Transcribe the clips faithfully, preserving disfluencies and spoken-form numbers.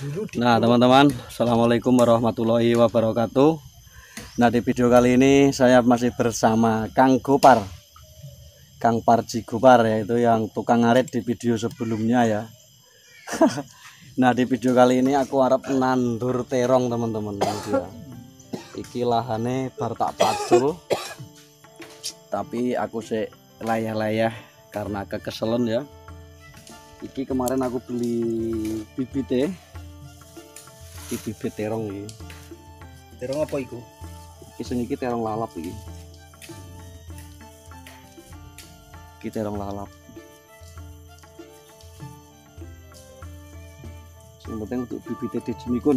Nah teman-teman, assalamualaikum warahmatullahi wabarakatuh. Nah di video kali ini saya masih bersama Kang Gopar, Kang Parji Gopar, yaitu yang tukang ngarit di video sebelumnya ya. Nah di video kali ini aku harap nandur terong teman-teman. Iki lahane bar tak pacul, tapi aku sih layah-layah karena kekeselen ya. Iki kemarin aku beli bibitnya. Iki bibit terong iki. Terong apa iku? Iki sing iki terong lalap iki. Iki terong lalap. Sing penting untuk bibitnya dijemikun.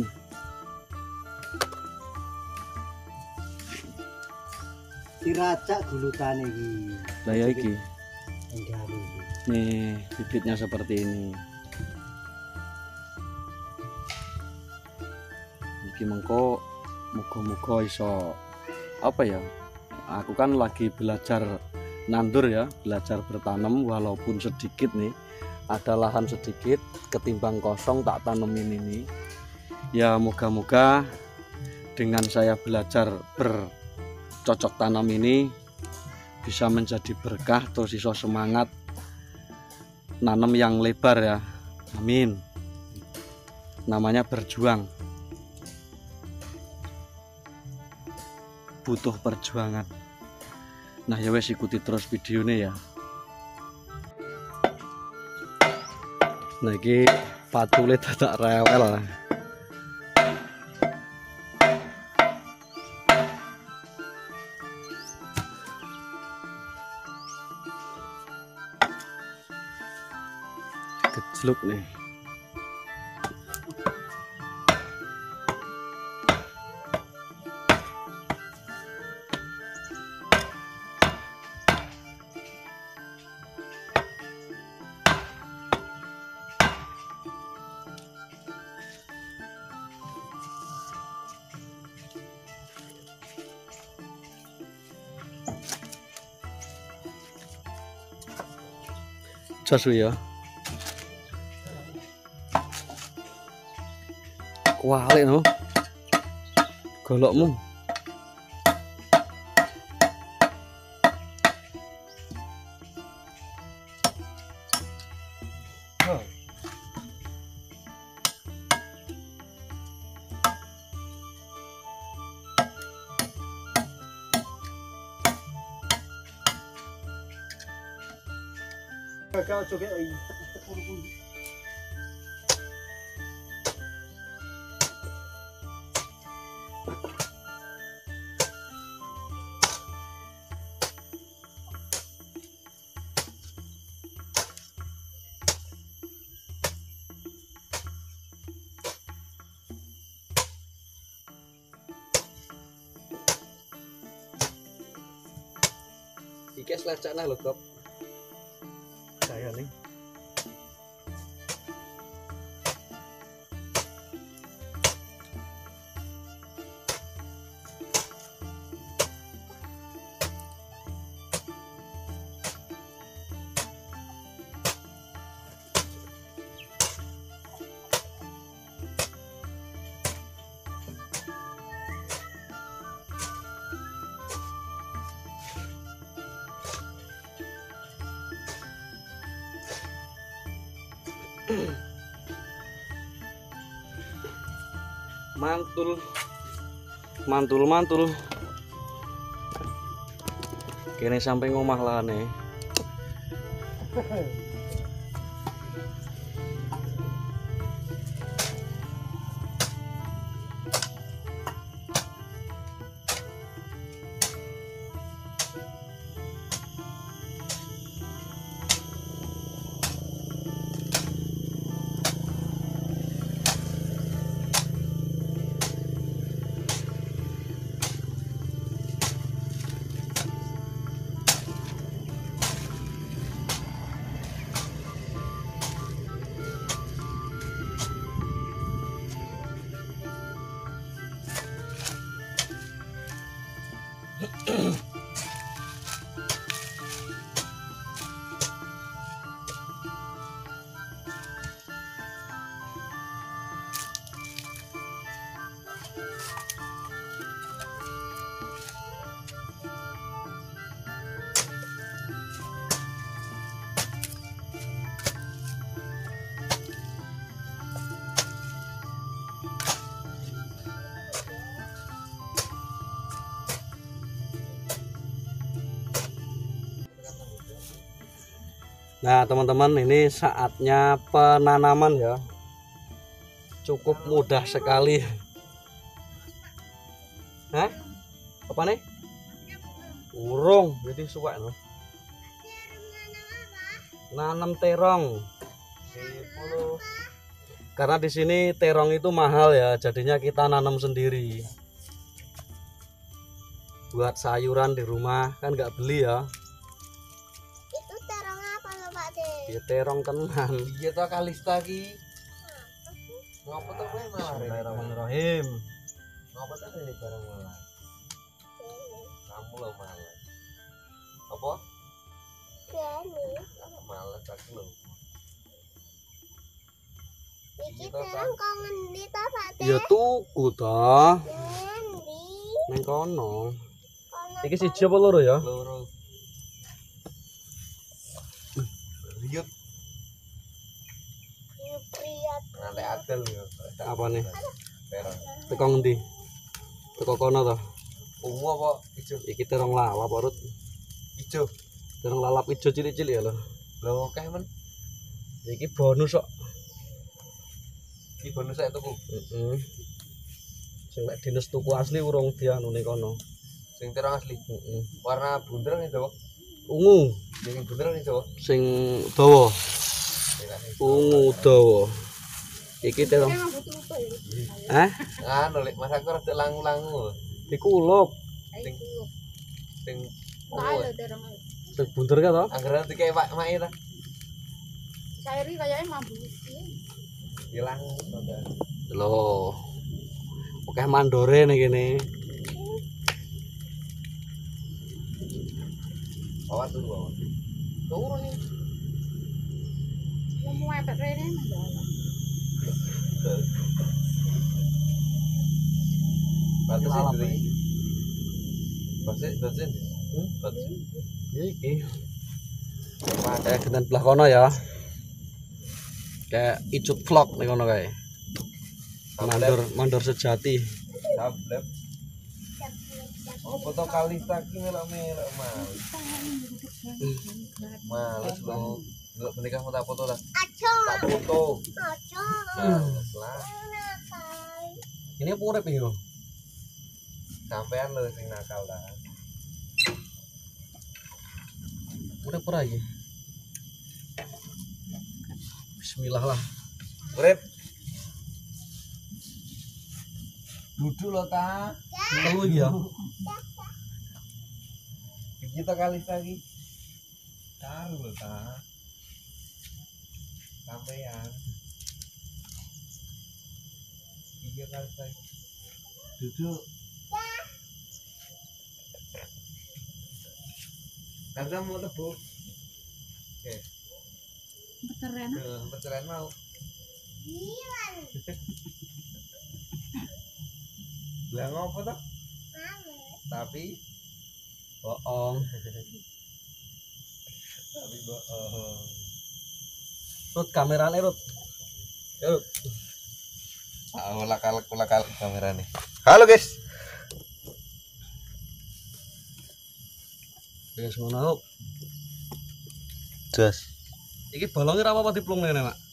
Diracak gulutane iki. Lah ya iki. Enggak iki. Nih, bibitnya seperti ini. Iki mengko muga-muga iso apa ya? Aku kan lagi belajar nandur ya, belajar bertanam walaupun sedikit nih. Ada lahan sedikit ketimbang kosong tak tanemin ini. Ya moga-moga dengan saya belajar bercocok tanam ini bisa menjadi berkah terus iso semangat nanam yang lebar ya. Amin. Namanya berjuang. Butuh perjuangan. Nah ya wes ikuti terus videonya ya. Nah ini patule dadak rewel. Gejluk nih. Jos ya. Kualik no. Golokmu. Kakak coba iki. Iki selacakna lho, Gop. Saya nih. Mantul mantul mantul kene sampai ngomah lahane. Nah teman-teman, ini saatnya penanaman ya. Cukup mudah sekali. Hah? Apa nih? Urung, jadi suwek loh. Nanam terong. Karena di sini terong itu mahal ya, jadinya kita nanam sendiri. Buat sayuran di rumah kan nggak beli ya. Itu terong apa lo Pak De? Ya terong tenan. Iya toh Kalista ki. Ngapa toh kowe malah rene? Bismillahirrahmanirrahim. Ngapa toh rene barang malah? Ini. Kamu lo malah. Apa? Ini. Malah aku lo. Iki terong kok ngendi to Pak De? Ya tuku toh. Ngendi? Neng kono. Kono Iki siji apa loro ya? Loro. Riut Yupriat. nganti adel yo. Apa nih? Terong. Teko ngendi? Teko kono toh. Ungu apa ijo? Iki terong lalap urut. Ijo. Terong lalap ijo cilik-cilik ya lho. Lho akeh men. Iki bonus kok. Iki bonus saya tuku. Heeh. Sing lek dinas tuku asli urung dianune kono. Sing terong asli. Heeh. Warna bunder nih Jawa. Ungu Sing bunder nih Jawa. sing dawa. Ungu dawa. Iki terong. Hah? Anu lek mas aku rada langu-langu. Iku ulup. Sing sing Kae ungu. lho terong. Sing bunder ka to? Anggaran dikei Pak Mai ta. Sairi kayaknya mambu. Hilang. Lho. Oke mandore nih gini. Bawa dulu bawa. Turun nih. Mau mepet rene mandala. Batas Lalap, ini. Batas batas. Hmm? Batas. Iki. Kayak genten belah kono ya. Kayak icut vlog nih kono kayak. Mandor mandor sejati. Sablep. Oh, foto Kalista ki melok-melok males. Males lo. Ndelok menikah mau tak foto lah. Aco. Tak foto. Aco. Males lah. Ini apa urip iki yo? Sampean lo sing nakal dah. Urip ora iki? Bismillah lah. Urip. Duduk lo ta. Telu iki ya. Kita Kalista ki. Taruh lo ta. Sampean. Iya Kalista. Duduk. Kalista mau tebuk. Oke. Keren. Eh, Pencerahan mau. Lah ngopo toh? Tapi Bohong. tapi bohong. Rut kamerane Rut. Rut. Ah, ulah kalek ulah kalek kamera nih. Halo guys. Wis ngono. Jas. Iki bolonge ra apa diplung ngene, Mak.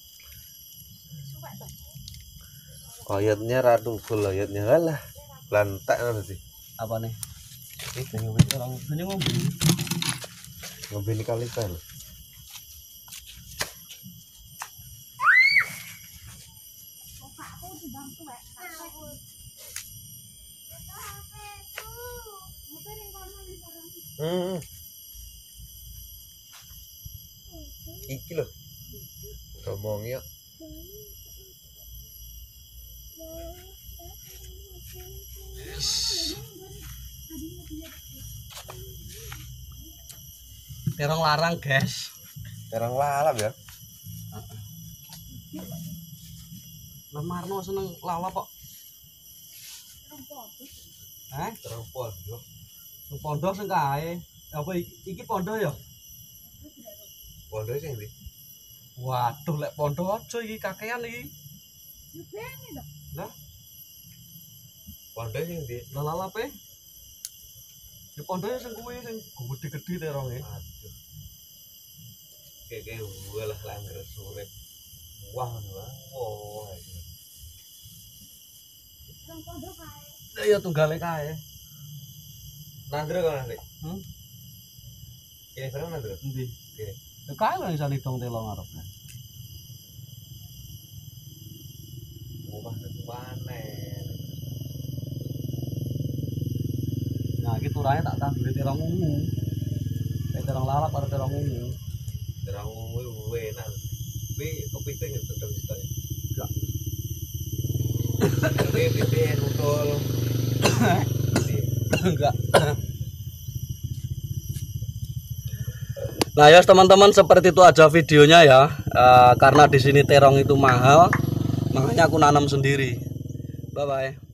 Ayatnya radu full ayatnya lah. Lantak nanti. Apa nih? Itu ngombe Orang banyak ngombe. ngombe ini kali kan. Hmm. Iki loh. Ngomong ya. Terong larang, guys. Terang lalap ya. Lemarno seneng lalap kok. Hah? Terang pol yo. Sing pondok sing kae. Apa iki, iki pondok ya? Pol sing ndi? Waduh, lek pondok aja iki kakean iki. Lah, Pol sing ndi? lah lalape. Di pondoknya sing kuwi sing gede-gede teronge. Aduh. kayak kayak gue lah langgar surip wah wah wah Ya tunggale kae. nandre kan nanti Hmm? ini sekarang nandre Endi? Kiri. Ya kae lah iso nidong telo ngarep. wah panen Nah, iki turane tak tanduri terong ungu. Eh terong lalap karo terong ungu. terang gue enak tapi kepiting itu terus tadi Enggak. tapi piting utul Enggak. Nah, ya teman-teman, seperti itu aja videonya ya. Eh, karena di sini terong itu mahal, makanya aku nanam sendiri. Bye bye.